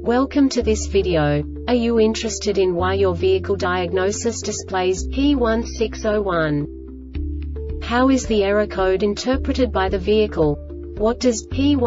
Welcome to this video. Are you interested in why your vehicle diagnosis displays P1601? How is the error code interpreted by the vehicle? What does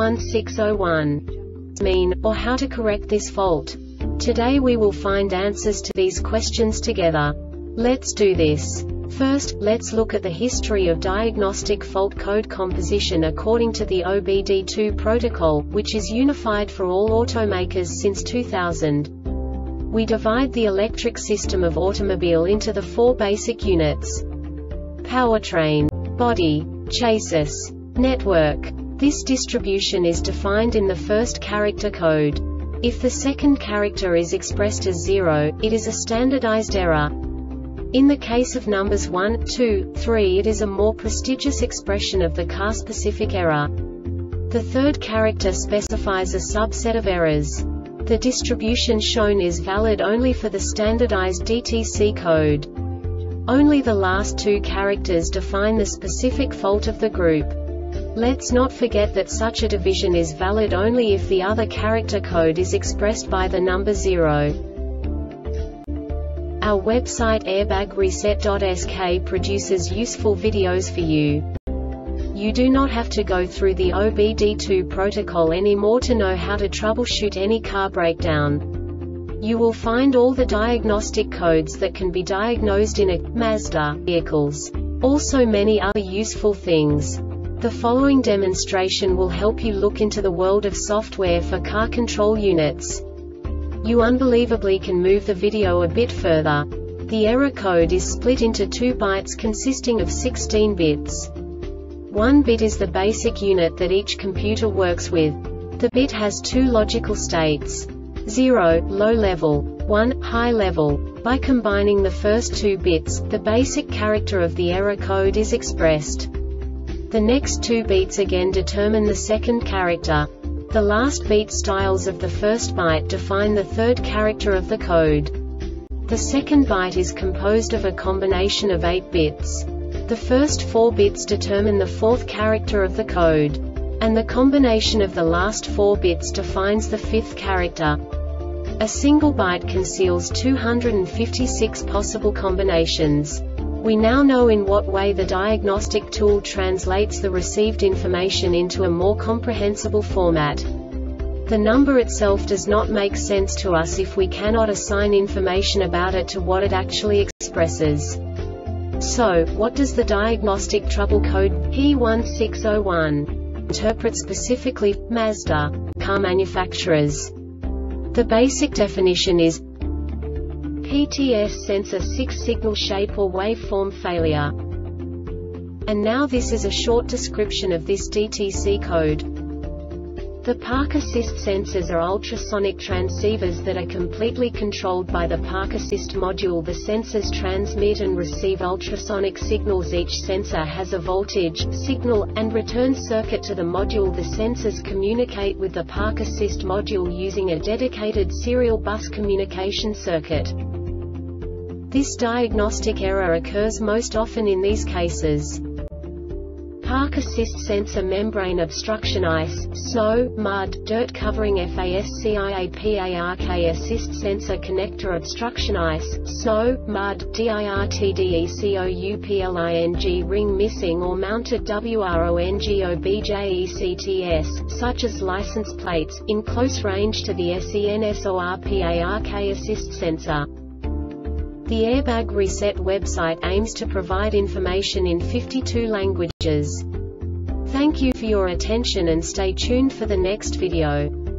P1601 mean, or how to correct this fault? Today we will find answers to these questions together. Let's do this. First, let's look at the history of diagnostic fault code composition according to the OBD2 protocol, which is unified for all automakers since 2000. We divide the electric system of automobile into the four basic units: powertrain, body, chassis, network. This distribution is defined in the first character code. If the second character is expressed as 0, it is a standardized error. In the case of numbers 1, 2, 3, it is a more prestigious expression of the car-specific error. The third character specifies a subset of errors. The distribution shown is valid only for the standardized DTC code. Only the last two characters define the specific fault of the group. Let's not forget that such a division is valid only if the other character code is expressed by the number 0. Our website airbagreset.sk produces useful videos for you. You do not have to go through the OBD2 protocol anymore to know how to troubleshoot any car breakdown. You will find all the diagnostic codes that can be diagnosed in a Mazda vehicles. Also many other useful things. The following demonstration will help you look into the world of software for car control units. You unbelievably can move the video a bit further. The error code is split into 2 bytes consisting of 16 bits. 1 bit is the basic unit that each computer works with. The bit has 2 logical states: 0, low level, 1, high level. By combining the first 2 bits, the basic character of the error code is expressed. The next 2 beats again determine the second character. The last beat styles of the first byte define the third character of the code. The second byte is composed of a combination of 8 bits. The first 4 bits determine the fourth character of the code. And the combination of the last 4 bits defines the fifth character. A single byte conceals 256 possible combinations. We now know in what way the diagnostic tool translates the received information into a more comprehensible format. The number itself does not make sense to us if we cannot assign information about it to what it actually expresses. So, what does the diagnostic trouble code P1601 interpret specifically for Mazda car manufacturers? The basic definition is PTS sensor 6 signal shape or waveform failure. And now this is a short description of this DTC code. The Park Assist sensors are ultrasonic transceivers that are completely controlled by the Park Assist module. The sensors transmit and receive ultrasonic signals. Each sensor has a voltage, signal, and return circuit to the module. The sensors communicate with the Park Assist module using a dedicated serial bus communication circuit. This diagnostic error occurs most often in these cases: Park Assist sensor membrane obstruction, ice, snow, mud, dirt covering FASCIAPARK Assist sensor connector obstruction, ice, snow, mud, DIRTDECOUPLING ring missing or mounted WRONGOBJECTS, such as license plates, in close range to the SENSORPARK Assist sensor. The Airbag Reset website aims to provide information in 52 languages. Thank you for your attention and stay tuned for the next video.